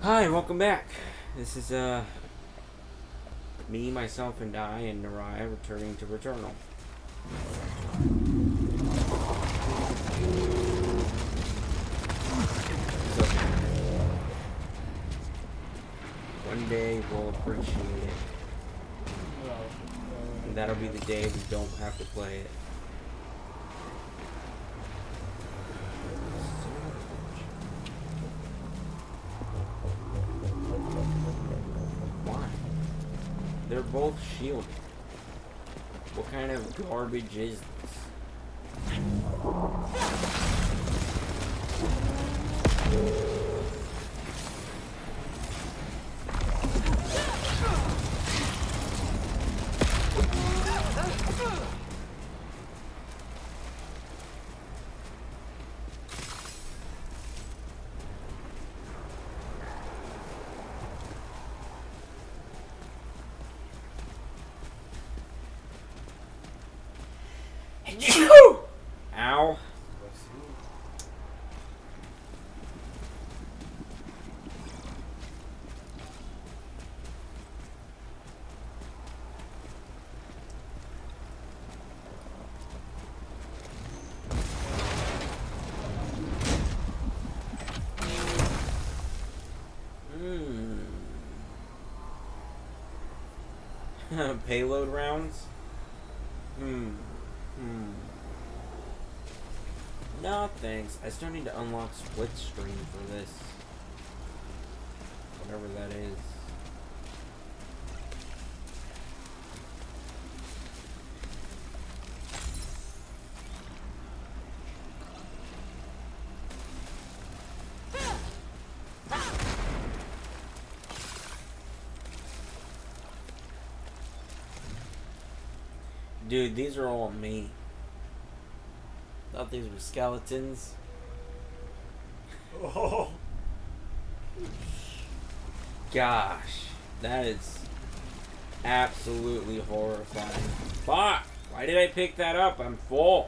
Hi, welcome back. This is me, myself, and I, and Naraya returning to Returnal. So, one day we'll appreciate it. And that'll be the day we don't have to play it. Why? They're both shielded. What kind of garbage is this? Ow. Payload rounds? No, thanks. I still need to unlock split screen for this. Whatever that is. Dude, these are all me. Thought these were skeletons. Oh. Gosh, that is absolutely horrifying. Fuck! Why did I pick that up? I'm full.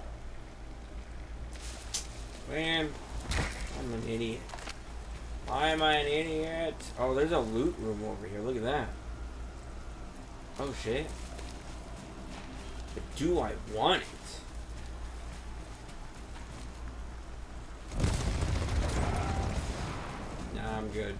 Man, I'm an idiot. Why am I an idiot? Oh, there's a loot room over here. Look at that. Oh, shit. But do I want it? Nah, I'm good.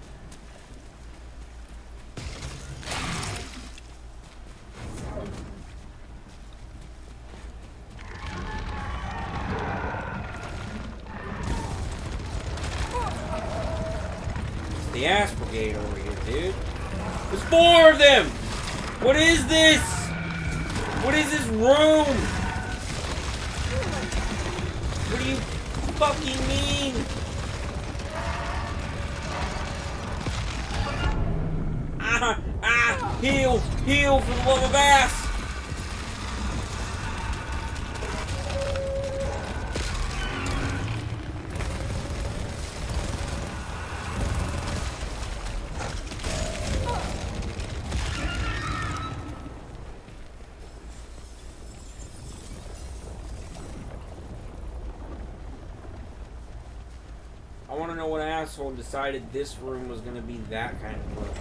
It's the ass brigade over here, dude. There's 4 of them! What is this? What is this room? What do you fucking mean? Heal! Heal for the love of ass! I want to know what asshole decided this room was going to be that kind of room.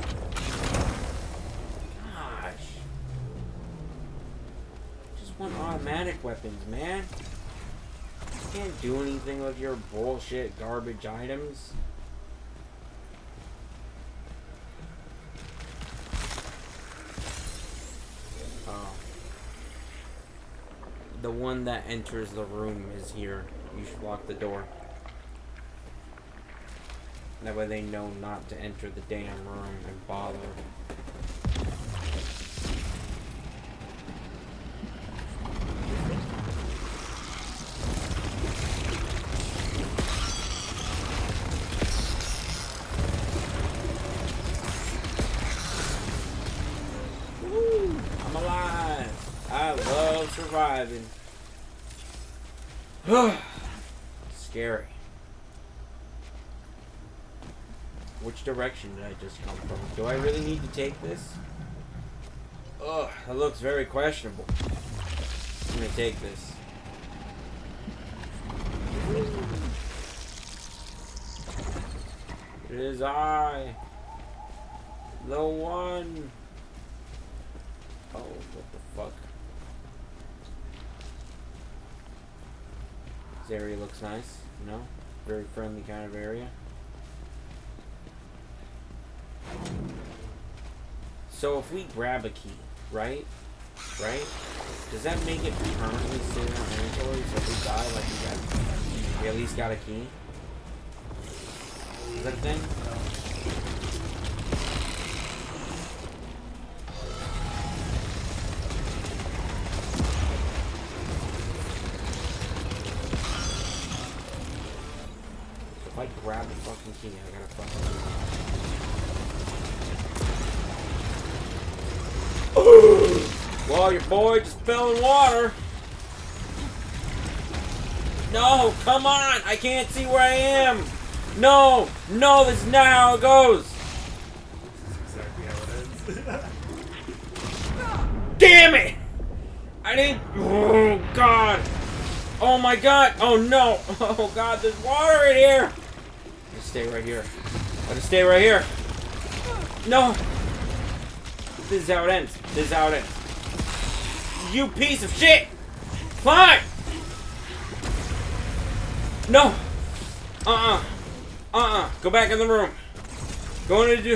Want automatic weapons, man. You can't do anything with your bullshit garbage items. Oh. The one that enters the room is here. You should lock the door. That way they know not to enter the damn room and bother. Surviving. Scary. Which direction did I just come from? Do I really need to take this? Ugh, that looks very questionable. I'm gonna take this. It is I. The one. Oh, what the fuck? This area looks nice, you know? Very friendly kind of area. So if we grab a key, right? Right? Does that make it permanently sit in our inventory? So if we die, like we at least got a key? Is that a thing? If I grab the fucking key, I gotta fucking well, your boy just fell in water. No, come on! I can't see where I am! No! No, this is not how it goes! This is exactly how it ends. Damn it! I didn't... Oh, God! Oh, my God! Oh, no! Oh, God, there's water in here! Just stay right here. I'll just stay right here. No! This is how it ends. This is how it ends. You piece of shit! Climb! No! Go back in the room. Going to do...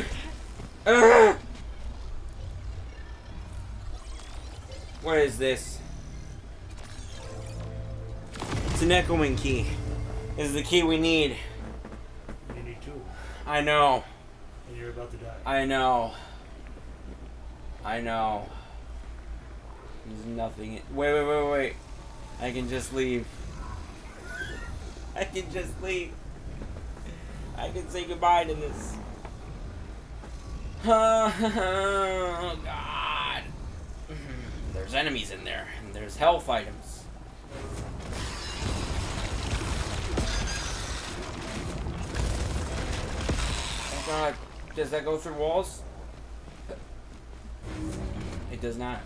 What is this? It's an Echo Wing key. This is the key we need. You need two. I know. And you're about to die. I know. I know. There's nothing... Wait. I can just leave. I can just leave. I can say goodbye to this. Oh, God. There's enemies in there. And there's health items. Oh, God. Does that go through walls? It does not.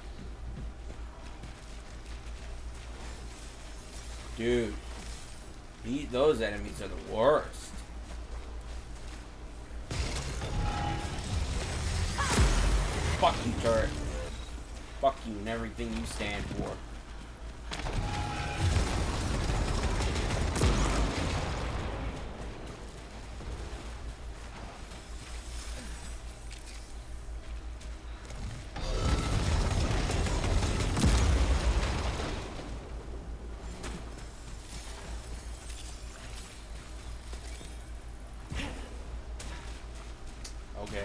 Dude. Those enemies are the worst. Fuck you, turret. Fuck you and everything you stand for. Okay.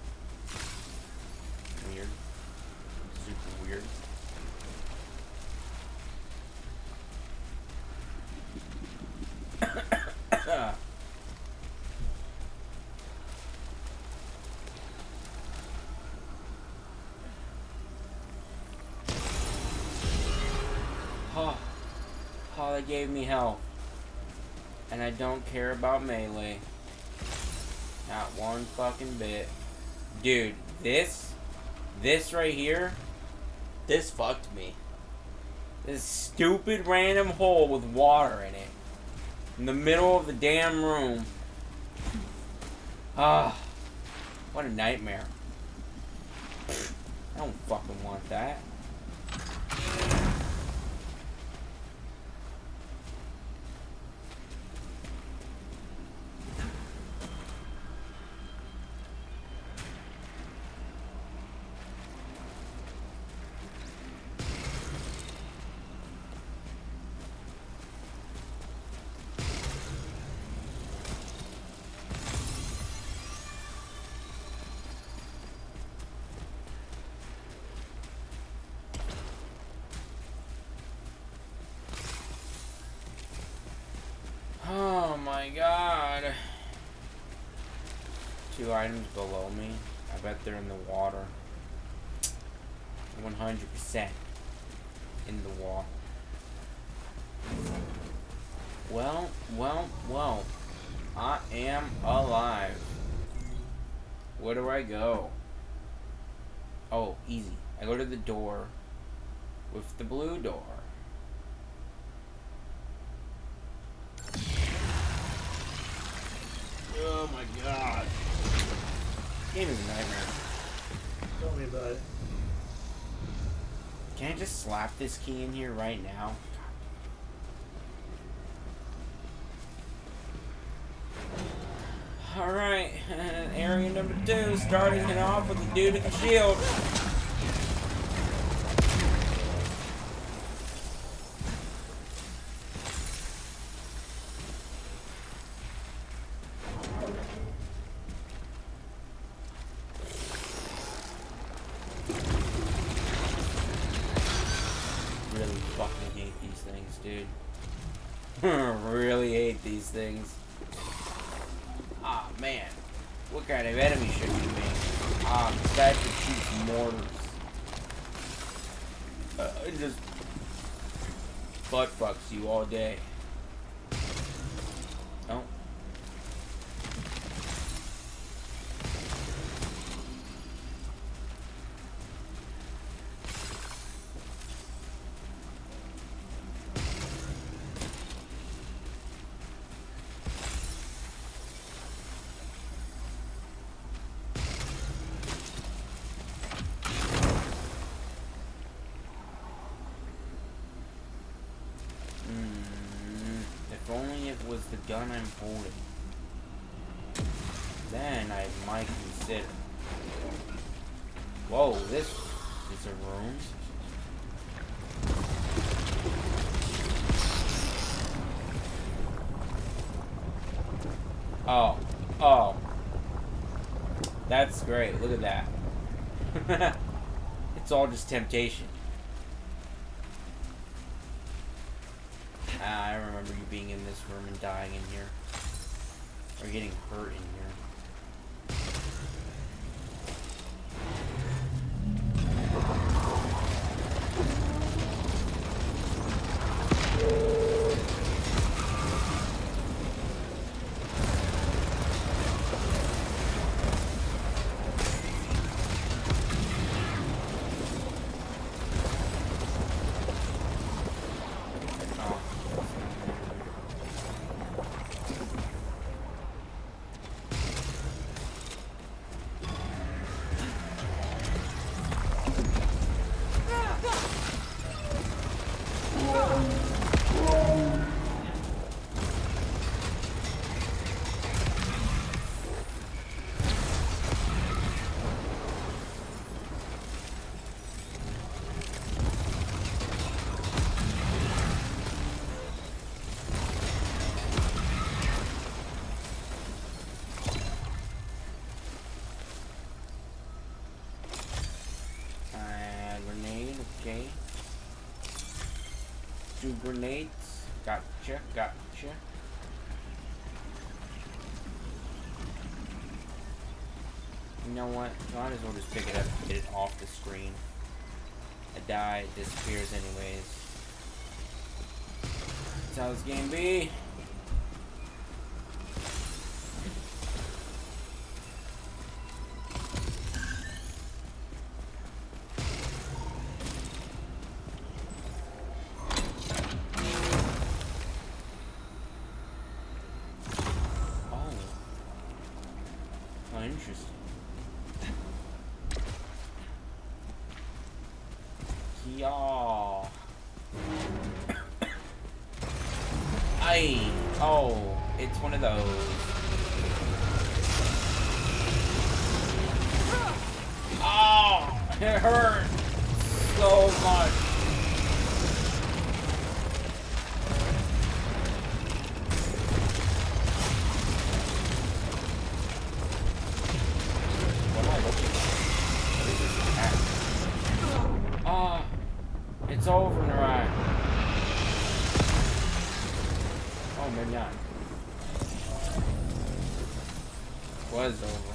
Weird. Super weird. Oh, they gave me health. And I don't care about melee. Not one fucking bit. Dude, this right here, this fucked me. This stupid random hole with water in it. In the middle of the damn room. Ah, what a nightmare. I don't fucking want that. Oh my god. 2 items below me. I bet they're in the water. 100% in the wall. Well. I am alive. Where do I go? Oh, easy. I go to the door with the blue door. Oh my god. This game is a nightmare. Tell me about it. Can I just slap this key in here right now? Alright, area number 2, starting it off with the dude with the shield. Really fucking hate these things, dude. Really hate these things. Ah, man. What kind of enemy should we make? Ah, that that shoots mortars. It just butt fucks you all day. Oh. If only it was the gun I'm holding. Then I might consider. Whoa, this is a room. Oh, oh. That's great, look at that. It's all just temptation. I remember you being in this room and dying in here. Or getting hurt in here. Okay. 2 grenades. Gotcha, gotcha. You know what? Might as well just pick it up and get it off the screen. I die, it disappears anyways. That's how this game be. Interesting. Yeah. Oh, it's one of those. Oh, it hurt so much. It's over, Narai. Oh, maybe not. Was over.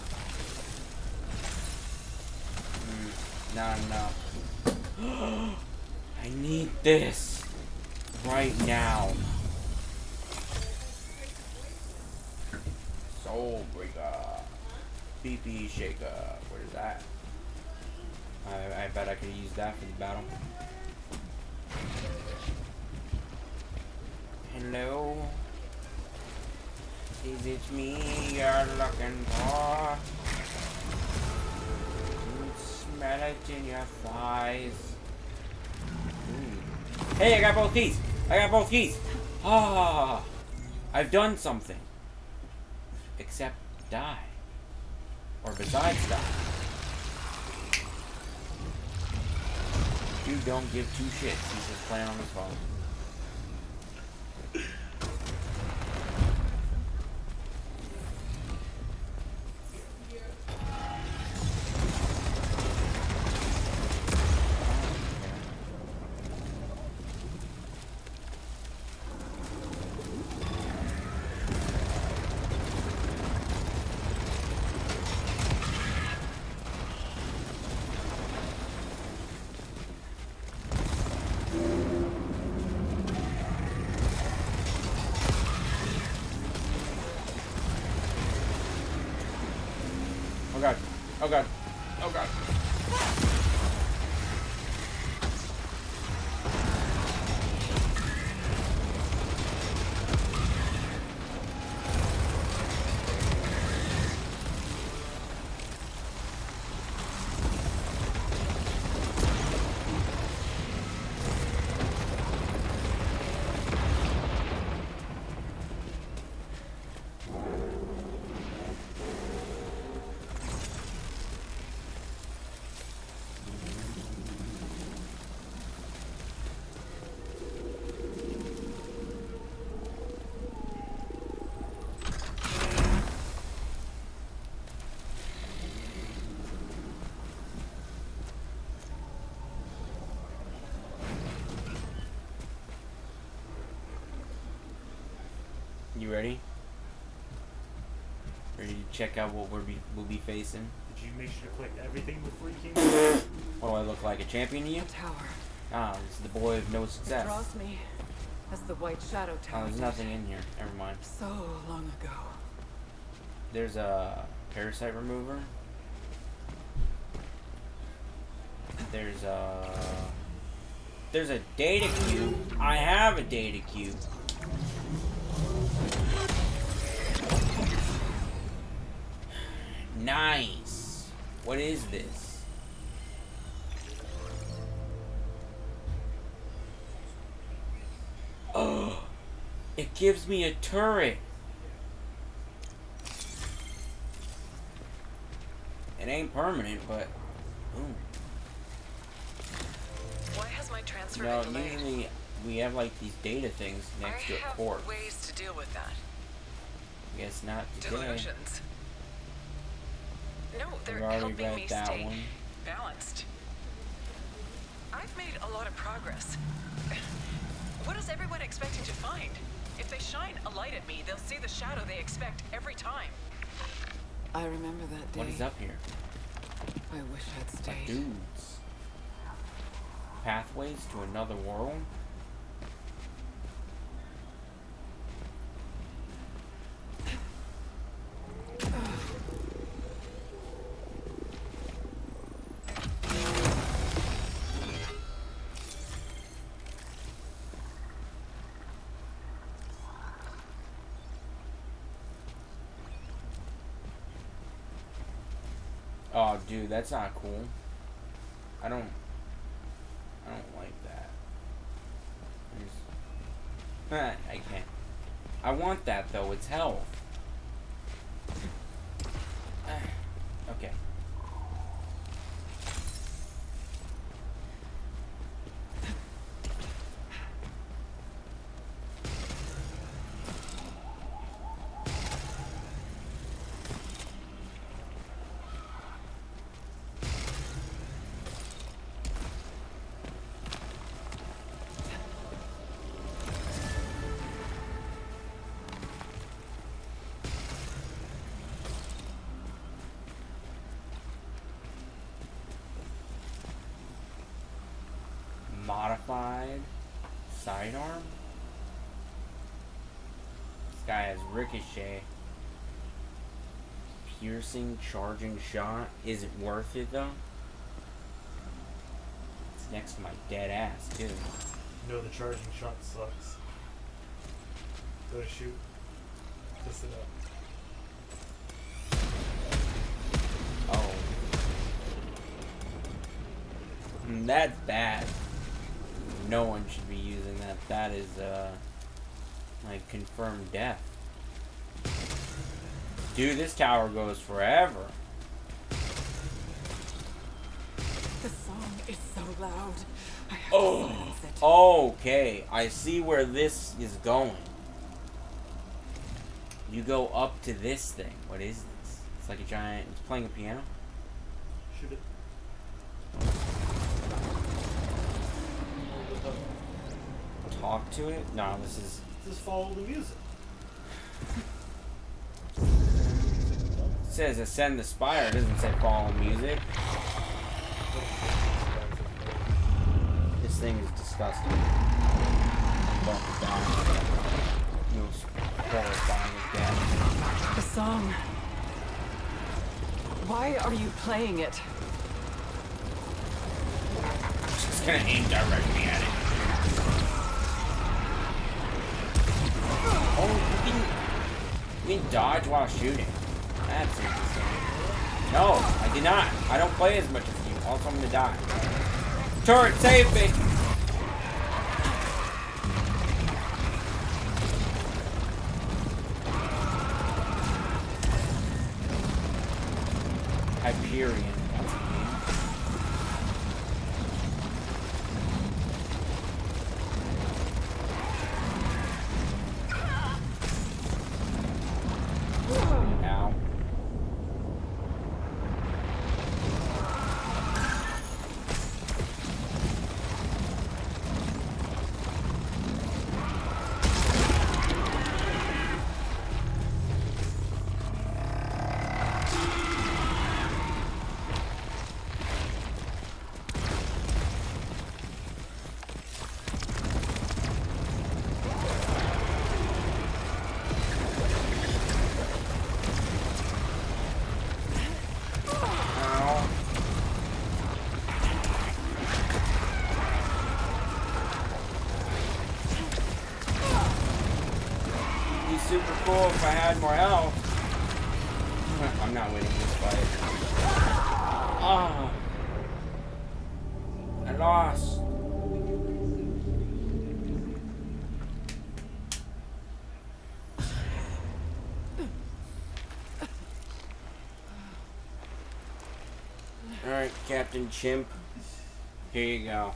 Not enough. I need this right now. Soul Breaker. PP Shaker. Where's that? I bet I could use that for the battle. Hello? Is it me you're looking for? It's melons in your thighs. Ooh. Hey, I got both keys. I got both keys. Ah, I've done something. Except die. Or besides die. Dude don't give two shits. He's just playing on his phone. Oh god. Oh god. Oh god. You ready? Ready to check out what we'll be facing? Did you make sure to click everything before you came here? What do I look like? A champion to you? Tower. Ah, this is the boy of no It success. draws me as the White Shadow Oh, Tower. there's nothing in here. Never mind. So long ago. There's a parasite remover. There's a data cube. I have a data cube. Nice. What is this? Oh, it gives me a turret. It ain't permanent, but ooh. Why has my transfer No, been delayed? usually we have like these data things next to a I have corpse. ways to deal with that. Guess not today. Delusions. No, they're I've already helping read me that stay one. balanced. I've made a lot of progress. What is everyone expecting to find? If they shine a light at me, they'll see the shadow they expect every time. I remember that day. What is up here? I wish I'd stayed. Dudes. Pathways to another world? Oh, dude, that's not cool. I don't like that. I can't. I want that though. It's health. Okay. Modified sidearm. This guy has ricochet. Piercing charging shot. Is it worth it though? It's next to my dead ass too. No, the charging shot sucks. Go to shoot. Piss it up. Oh. That's bad. No one should be using that. That is, like, confirmed death. Dude, this tower goes forever. The song is so loud. I have to Oh, silence it. okay. I see where this is going. You go up to this thing. What is this? It's like a giant... It's playing a piano? Shoot it. Talk to it? No, this is... Just follow the music. It says ascend the spire. It doesn't say follow music. This thing is disgusting. Bump it down. Most horrifying again. The song. Why are you playing it? It's gonna aim directly at it. Oh, you can dodge while shooting. That's interesting. No, I did not. I don't play as much as you. Also, I'm gonna die. Turret, save me! Hyperion. That's a name. Ow. Super cool if I had more health. I'm not winning this fight. Ah, I lost. All right, Captain Chimp. Here you go.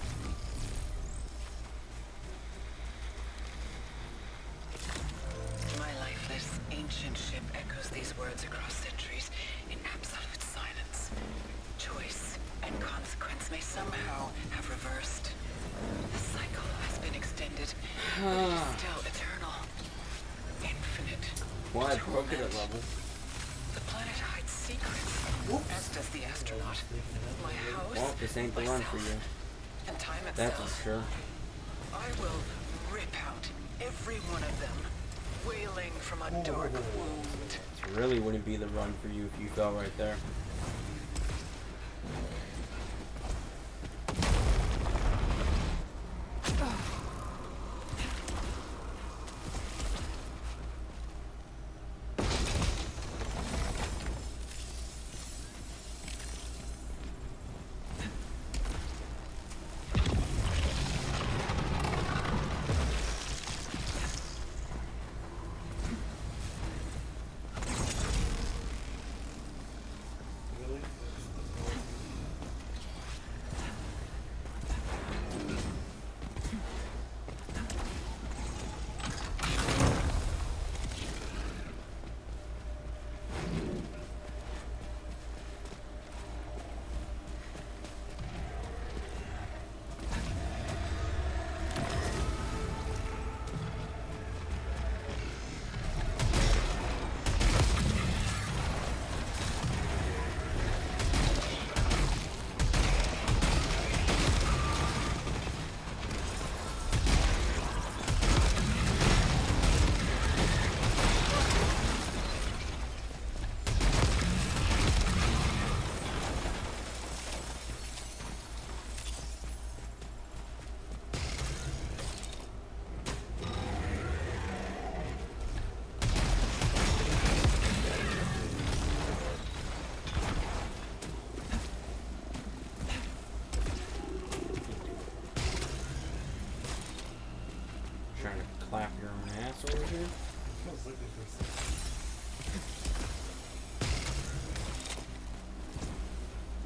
Ancient ship echoes these words across centuries in absolute silence. Choice and consequence may somehow have reversed. The cycle has been extended, but it is still eternal. Infinite. Well, I broke it at level. The planet hides secrets, as does the astronaut. My house, Well, this ain't the run for you. and time itself. That's for sure. I will rip out every one of them, wailing from a dark wound. It really wouldn't be the run for you if you fell right there.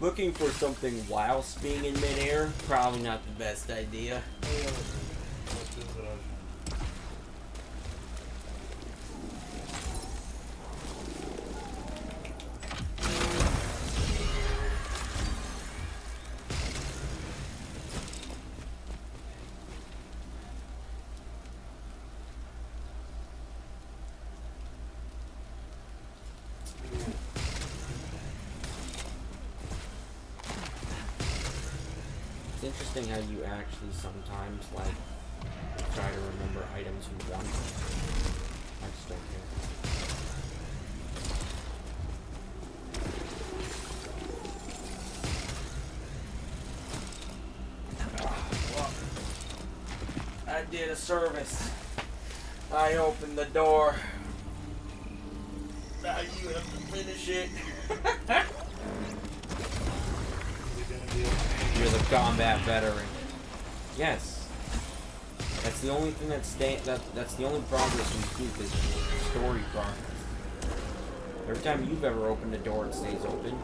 Looking for something whilst being in midair, probably not the best idea. It's interesting how you actually sometimes, like, try to remember items you want. I just don't care. Well, I did a service. I opened the door. Now you have to finish it. You're the combat veteran. Yes. That's the only thing that's that's the only progress we keep is story progress. Every time you've ever opened a door, it stays open.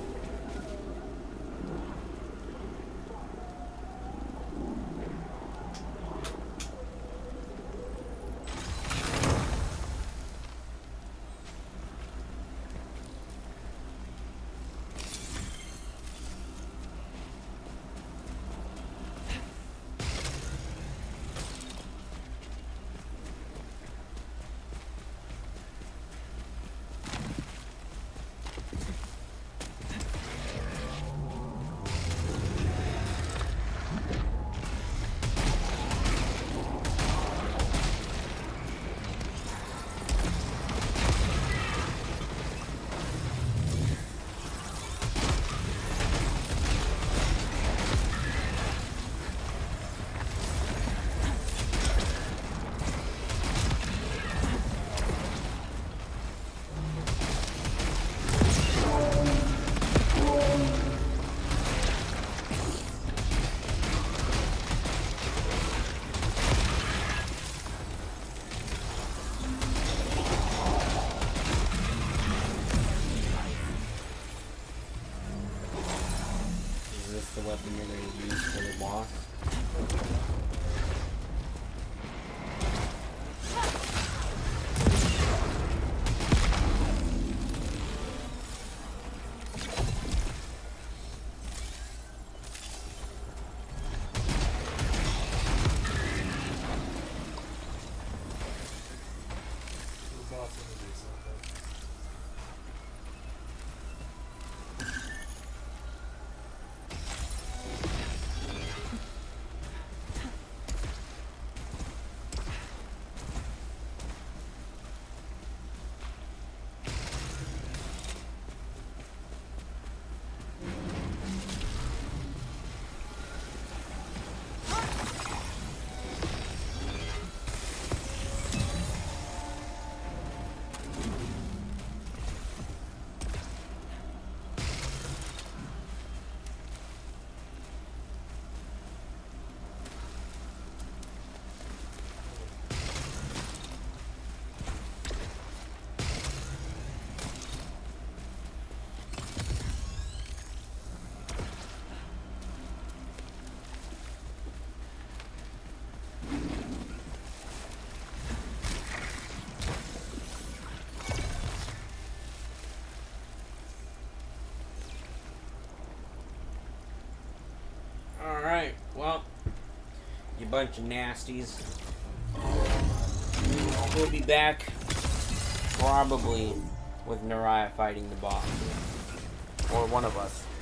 The weapon you're going to use for the boss. Alright, well, you bunch of nasties. We'll be back, probably, with Nariah fighting the boss. Or one of us.